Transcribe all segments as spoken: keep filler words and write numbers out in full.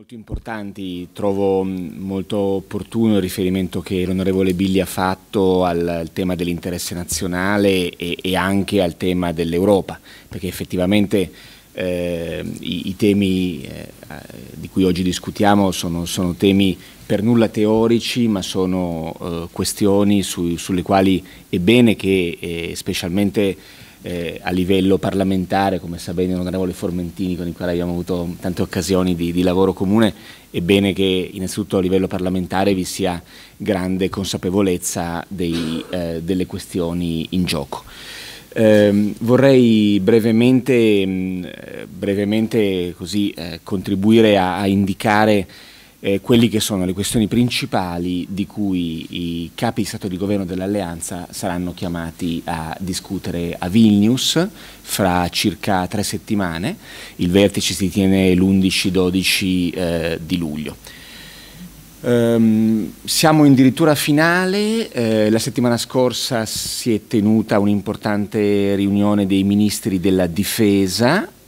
molto importanti. Trovo molto opportuno il riferimento che l'onorevole Billi ha fatto al, al tema dell'interesse nazionale e, e anche al tema dell'Europa, perché effettivamente eh, i, i temi eh, di cui oggi discutiamo sono, sono temi per nulla teorici, ma sono eh, questioni su, sulle quali è bene che eh, specialmente Eh, a livello parlamentare, come sa bene l'onorevole Formentini, con il quale abbiamo avuto tante occasioni di, di lavoro comune, è bene che innanzitutto a livello parlamentare vi sia grande consapevolezza dei, eh, delle questioni in gioco. Eh, vorrei brevemente, mh, brevemente così, eh, contribuire a, a indicare Eh, quelli che sono le questioni principali di cui i capi di Stato e di Governo dell'Alleanza saranno chiamati a discutere a Vilnius fra circa tre settimane. Il vertice si tiene l'undici dodici eh, di luglio. Um, siamo in dirittura finale. Eh, la settimana scorsa si è tenuta un'importante riunione dei ministri della difesa uh,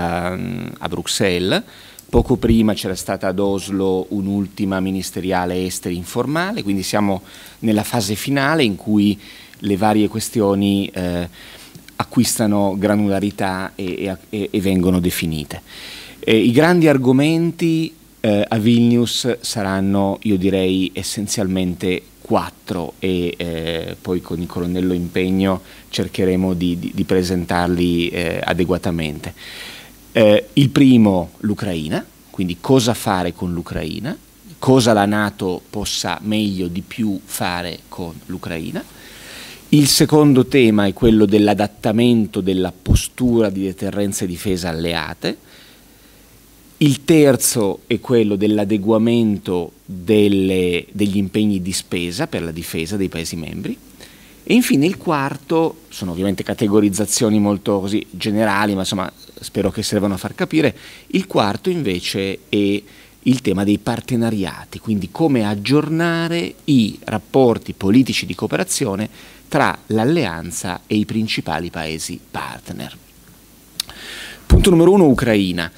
a Bruxelles. Poco prima c'era stata ad Oslo un'ultima ministeriale esteri informale, quindi siamo nella fase finale in cui le varie questioni eh, acquistano granularità e, e, e vengono definite. E i grandi argomenti eh, a Vilnius saranno, io direi, essenzialmente quattro e eh, poi con il colonnello Impegno cercheremo di, di, di presentarli eh, adeguatamente. Eh, il primo, l'Ucraina, quindi cosa fare con l'Ucraina, cosa la NATO possa meglio di più fare con l'Ucraina. Il secondo tema è quello dell'adattamento della postura di deterrenza e difesa alleate. Il terzo è quello dell'adeguamento delle, degli impegni di spesa per la difesa dei Paesi membri. E infine il quarto, sono ovviamente categorizzazioni molto così generali, ma insomma spero che servano a far capire, il quarto invece è il tema dei partenariati, quindi come aggiornare i rapporti politici di cooperazione tra l'alleanza e i principali Paesi partner. Punto numero uno, Ucraina.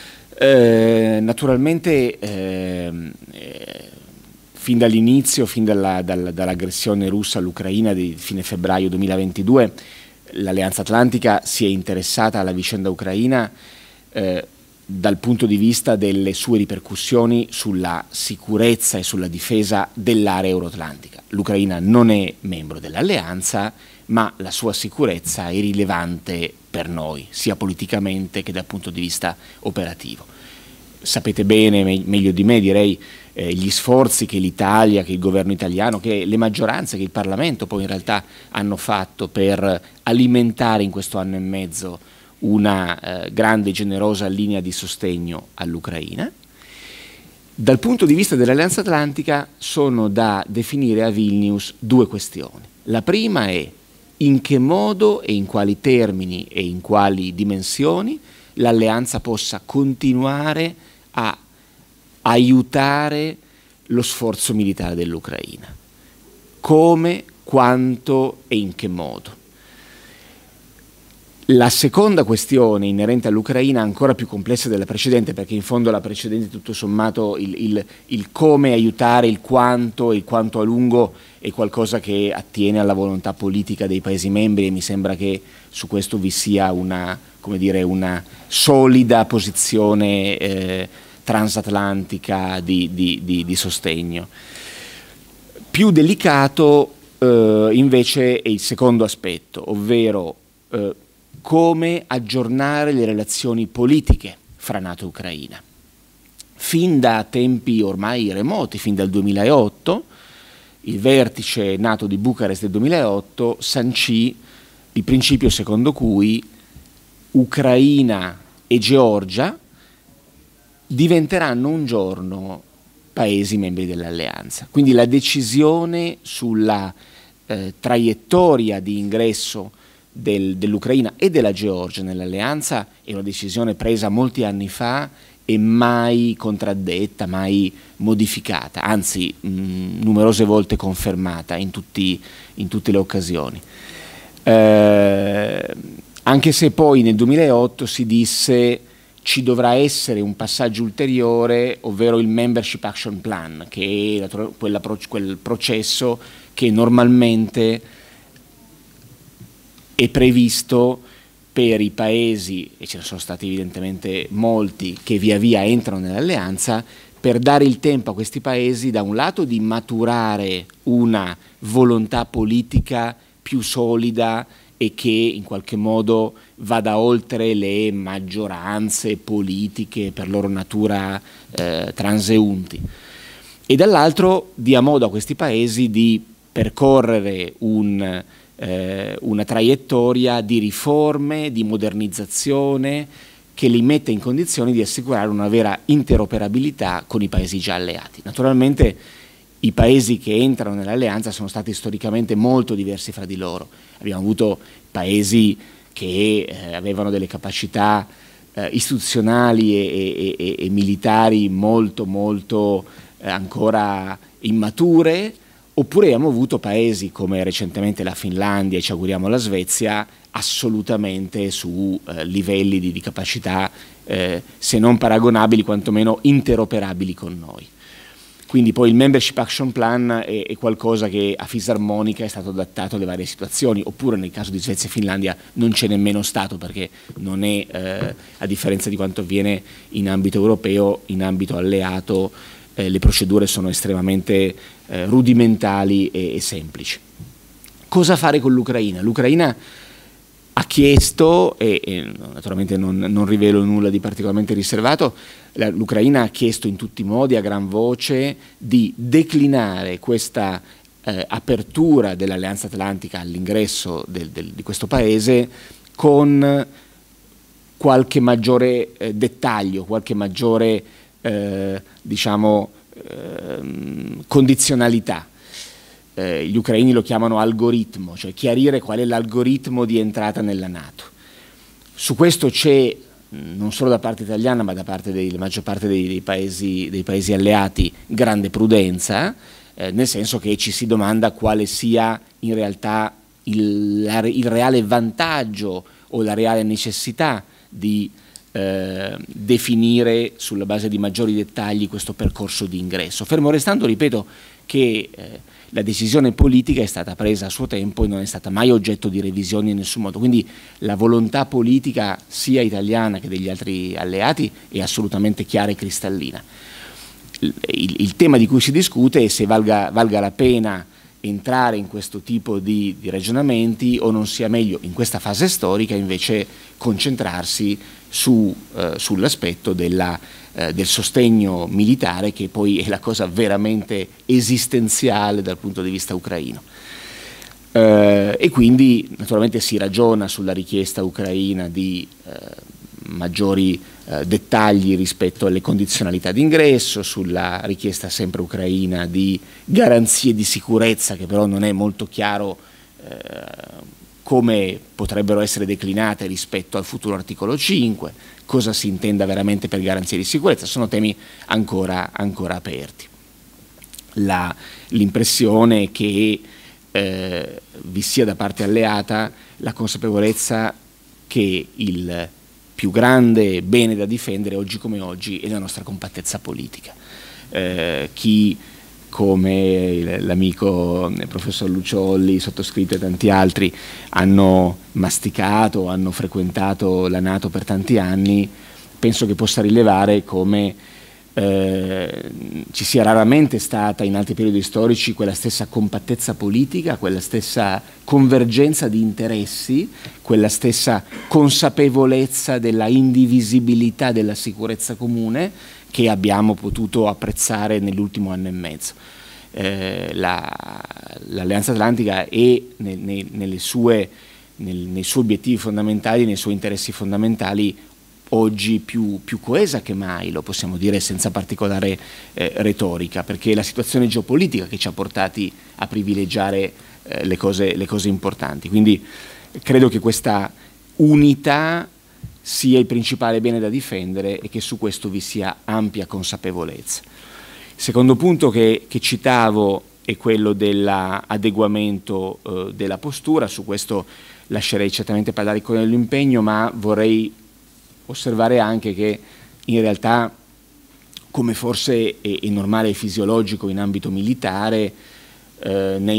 Eh, naturalmente eh, eh, fin dall'inizio, fin dalla, dalla, dall'aggressione russa all'Ucraina di fine febbraio duemilaventidue, l'Alleanza Atlantica si è interessata alla vicenda ucraina eh, dal punto di vista delle sue ripercussioni sulla sicurezza e sulla difesa dell'area euroatlantica. L'Ucraina non è membro dell'Alleanza, ma la sua sicurezza è rilevante per noi, sia politicamente che dal punto di vista operativo. Sapete bene, me meglio di me direi, eh, gli sforzi che l'Italia, che il governo italiano, che le maggioranze, che il Parlamento poi in realtà hanno fatto per alimentare in questo anno e mezzo una eh, grande e generosa linea di sostegno all'Ucraina. Dal punto di vista dell'Alleanza Atlantica sono da definire a Vilnius due questioni. La prima è in che modo e in quali termini e in quali dimensioni l'Alleanza possa continuare a aiutare lo sforzo militare dell'Ucraina. Come, quanto e in che modo. La seconda questione inerente all'Ucraina è ancora più complessa della precedente, perché in fondo la precedente tutto sommato il, il, il come aiutare, il quanto e il quanto a lungo è qualcosa che attiene alla volontà politica dei Paesi membri, e mi sembra che su questo vi sia una, come dire, una solida posizione eh, transatlantica di, di, di, di sostegno. Più delicato eh, invece è il secondo aspetto, ovvero eh, come aggiornare le relazioni politiche fra NATO e Ucraina. Fin da tempi ormai remoti, fin dal duemilaotto, il vertice NATO di Bucarest del duemilaotto sancì il principio secondo cui Ucraina e Georgia diventeranno un giorno Paesi membri dell'Alleanza. Quindi la decisione sulla eh, traiettoria di ingresso del, dell'Ucraina e della Georgia nell'Alleanza è una decisione presa molti anni fa e mai contraddetta, mai modificata, anzi mh, numerose volte confermata in, tutti, in tutte le occasioni. Eh, anche se poi nel duemilaotto si disse ci dovrà essere un passaggio ulteriore, ovvero il Membership Action Plan, che è la, quella, quel processo che normalmente è previsto per i paesi, e ce ne sono stati evidentemente molti, che via via entrano nell'alleanza, per dare il tempo a questi paesi, da un lato, di maturare una volontà politica più solida e che in qualche modo vada oltre le maggioranze politiche per loro natura eh, transeunti, e dall'altro dia modo a questi paesi di percorrere un, eh, una traiettoria di riforme, di modernizzazione, che li mette in condizioni di assicurare una vera interoperabilità con i paesi già alleati. Naturalmente i paesi che entrano nell'alleanza sono stati storicamente molto diversi fra di loro. Abbiamo avuto paesi che eh, avevano delle capacità eh, istituzionali e, e, e, e militari molto molto eh, ancora immature, oppure abbiamo avuto paesi come recentemente la Finlandia e ci auguriamo la Svezia assolutamente su eh, livelli di, di capacità eh, se non paragonabili quantomeno interoperabili con noi. Quindi poi il Membership Action Plan è, è qualcosa che a fisarmonica è stato adattato alle varie situazioni, oppure nel caso di Svezia e Finlandia non c'è nemmeno stato, perché non è, eh, a differenza di quanto avviene in ambito europeo, in ambito alleato eh, le procedure sono estremamente eh, rudimentali e, e semplici. Cosa fare con l'Ucraina? L'Ucraina ha chiesto, e, e naturalmente non, non rivelo nulla di particolarmente riservato, l'Ucraina ha chiesto in tutti i modi, a gran voce, di declinare questa eh, apertura dell'Alleanza Atlantica all'ingresso del, del, di questo paese con qualche maggiore eh, dettaglio, qualche maggiore eh, diciamo, eh, condizionalità. Eh, gli ucraini lo chiamano algoritmo, cioè chiarire qual è l'algoritmo di entrata nella NATO. Su questo c'è, non solo da parte italiana ma da parte della maggior parte dei, dei, paesi, dei paesi alleati, grande prudenza, eh, nel senso che ci si domanda quale sia in realtà il, la, il reale vantaggio o la reale necessità di eh, definire sulla base di maggiori dettagli questo percorso di ingresso, fermo restando, ripeto, che eh, la decisione politica è stata presa a suo tempo e non è stata mai oggetto di revisioni in nessun modo, quindi la volontà politica sia italiana che degli altri alleati è assolutamente chiara e cristallina. Il, il, il tema di cui si discute è se valga, valga la pena entrare in questo tipo di, di ragionamenti o non sia meglio in questa fase storica invece concentrarsi su, eh, sull'aspetto della Eh, del sostegno militare, che poi è la cosa veramente esistenziale dal punto di vista ucraino. Eh, e quindi naturalmente si ragiona sulla richiesta ucraina di eh, maggiori eh, dettagli rispetto alle condizionalità d'ingresso, sulla richiesta sempre ucraina di garanzie di sicurezza, che però non è molto chiaro eh, come potrebbero essere declinate rispetto al futuro articolo cinque, cosa si intenda veramente per garanzie di sicurezza, sono temi ancora, ancora aperti. L'impressione è che eh, vi sia da parte alleata la consapevolezza che il più grande bene da difendere oggi come oggi è la nostra compattezza politica. Eh, chi come l'amico professor Luciolli, sottoscritto e tanti altri hanno masticato, hanno frequentato la NATO per tanti anni, penso che possa rilevare come eh, ci sia raramente stata in altri periodi storici quella stessa compattezza politica, quella stessa convergenza di interessi, quella stessa consapevolezza della indivisibilità della sicurezza comune che abbiamo potuto apprezzare nell'ultimo anno e mezzo. Eh, L'Alleanza Atlantica è ne, ne, nelle sue, nel, nei suoi obiettivi fondamentali, nei suoi interessi fondamentali, oggi più, più coesa che mai, lo possiamo dire senza particolare eh, retorica, perché è la situazione geopolitica che ci ha portati a privilegiare eh, le cose, le cose importanti. Quindi credo che questa unità sia il principale bene da difendere e che su questo vi sia ampia consapevolezza. Il secondo punto che, che citavo è quello dell'adeguamento eh, della postura. Su questo lascerei certamente parlare con l'impegno, ma vorrei osservare anche che in realtà, come forse è, è normale e fisiologico in ambito militare, eh, nei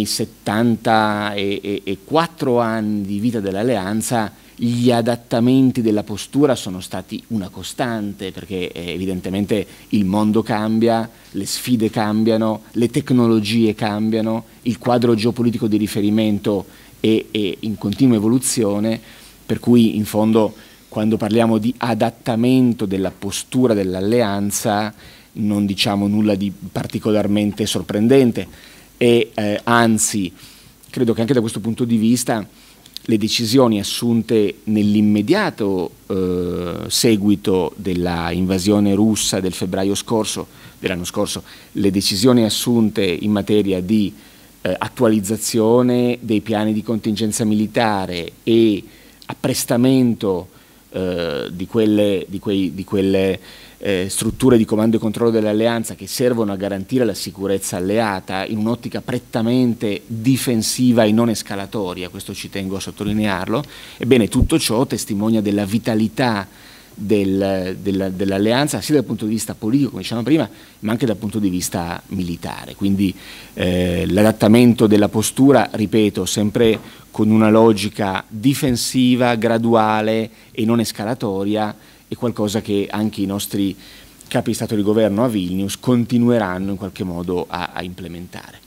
settantaquattro anni di vita dell'alleanza gli adattamenti della postura sono stati una costante, perché eh, evidentemente il mondo cambia, le sfide cambiano, le tecnologie cambiano, il quadro geopolitico di riferimento è, è in continua evoluzione, per cui in fondo quando parliamo di adattamento della postura dell'alleanza non diciamo nulla di particolarmente sorprendente e eh, anzi credo che anche da questo punto di vista le decisioni assunte nell'immediato eh, seguito della invasione russa del febbraio scorso, dell'anno scorso, le decisioni assunte in materia di eh, attualizzazione dei piani di contingenza militare e apprestamento eh, di quelle, di quei, di quelle eh, strutture di comando e controllo dell'alleanza che servono a garantire la sicurezza alleata in un'ottica prettamente difensiva e non escalatoria, questo ci tengo a sottolinearlo. Ebbene, tutto ciò testimonia della vitalità del, della, dell'alleanza sia dal punto di vista politico, come dicevamo prima, ma anche dal punto di vista militare. Quindi eh, l'adattamento della postura, ripeto, sempre con una logica difensiva, graduale e non escalatoria, è qualcosa che anche i nostri capi di Stato di governo a Vilnius continueranno in qualche modo a, a implementare.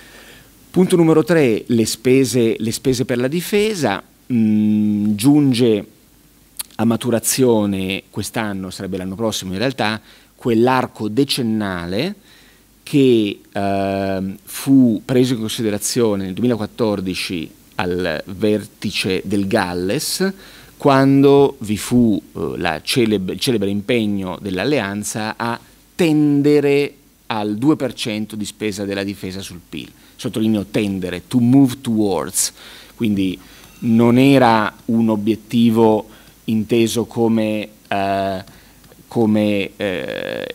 Punto numero tre, le spese, le spese per la difesa. Mh, giunge a maturazione quest'anno, sarebbe l'anno prossimo in realtà, quell'arco decennale che eh, fu preso in considerazione nel duemilaquattordici al vertice del Galles, quando vi fu eh, la celebre, il celebre impegno dell'alleanza a tendere al due per cento di spesa della difesa sul P I L. Sottolineo tendere, to move towards, quindi non era un obiettivo inteso come, eh, come eh,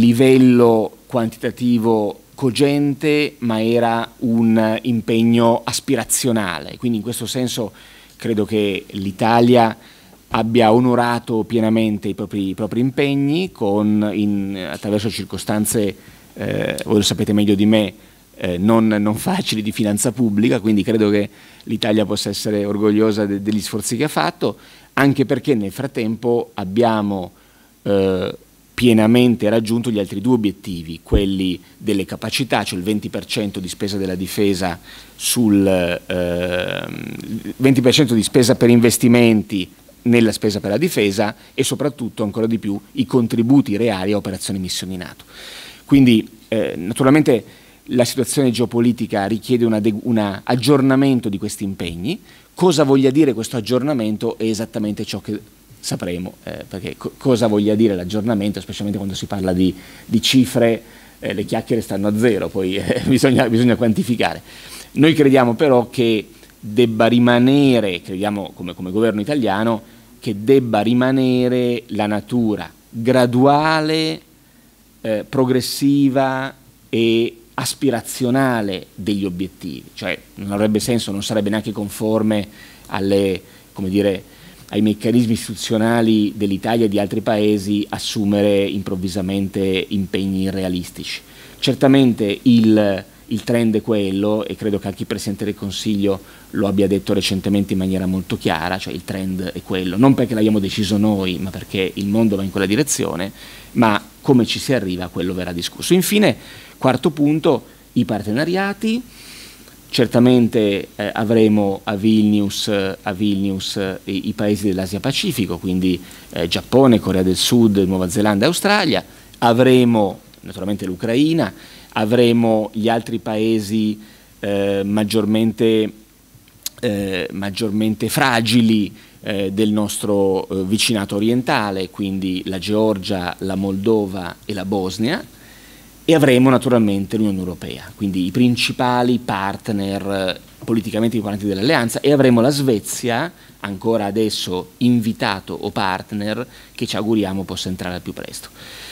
livello quantitativo cogente, ma era un impegno aspirazionale. Quindi in questo senso credo che l'Italia abbia onorato pienamente i propri, i propri impegni con, in, attraverso circostanze, eh, voi lo sapete meglio di me, eh, non, non facili di finanza pubblica, quindi credo che l'Italia possa essere orgogliosa de, degli sforzi che ha fatto, anche perché nel frattempo abbiamo eh, pienamente raggiunto gli altri due obiettivi, quelli delle capacità, cioè il venti per cento di spesa della difesa sul eh, venti per cento di spesa per investimenti nella spesa per la difesa e soprattutto ancora di più i contributi reali a operazioni missioni NATO. Quindi eh, naturalmente la situazione geopolitica richiede un, un aggiornamento di questi impegni. Cosa voglia dire questo aggiornamento è esattamente ciò che sapremo, eh, perché co cosa voglia dire l'aggiornamento, specialmente quando si parla di, di cifre, eh, le chiacchiere stanno a zero, poi eh, bisogna, bisogna quantificare. Noi crediamo però che debba rimanere, crediamo come, come governo italiano, che debba rimanere la natura graduale, eh, progressiva e aspirazionale degli obiettivi, cioè non avrebbe senso, non sarebbe neanche conforme alle, come dire, ai meccanismi istituzionali dell'Italia e di altri paesi assumere improvvisamente impegni irrealistici. Certamente il, il trend è quello, e credo che anche il Presidente del Consiglio lo abbia detto recentemente in maniera molto chiara, cioè il trend è quello, non perché l'abbiamo deciso noi, ma perché il mondo va in quella direzione, ma come ci si arriva, quello verrà discusso. Infine, quarto punto, i partenariati. Certamente eh, avremo a Vilnius, a Vilnius eh, i, i paesi dell'Asia Pacifico, quindi eh, Giappone, Corea del Sud, Nuova Zelanda e Australia, avremo naturalmente l'Ucraina, avremo gli altri paesi eh, maggiormente, eh, maggiormente fragili eh, del nostro eh, vicinato orientale, quindi la Georgia, la Moldova e la Bosnia, e avremo naturalmente l'Unione Europea, quindi i principali partner politicamente importanti dell'alleanza, e avremo la Svezia, ancora adesso invitato o partner, che ci auguriamo possa entrare al più presto.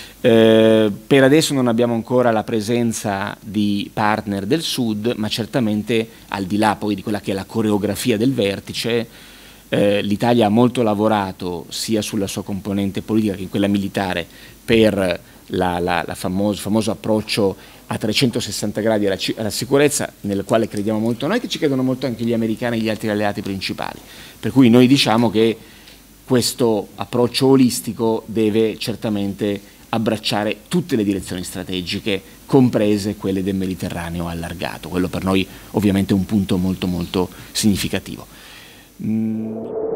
Eh, per adesso non abbiamo ancora la presenza di partner del Sud, ma certamente al di là poi di quella che è la coreografia del vertice, Eh, L'Italia ha molto lavorato sia sulla sua componente politica che in quella militare per la, la, la famoso, famoso approccio a trecentosessanta gradi alla, alla sicurezza, nel quale crediamo molto noi, che ci credono molto anche gli americani e gli altri alleati principali. Per cui noi diciamo che questo approccio olistico deve certamente abbracciare tutte le direzioni strategiche, comprese quelle del Mediterraneo allargato. Quello per noi ovviamente è un punto molto molto significativo. Mm.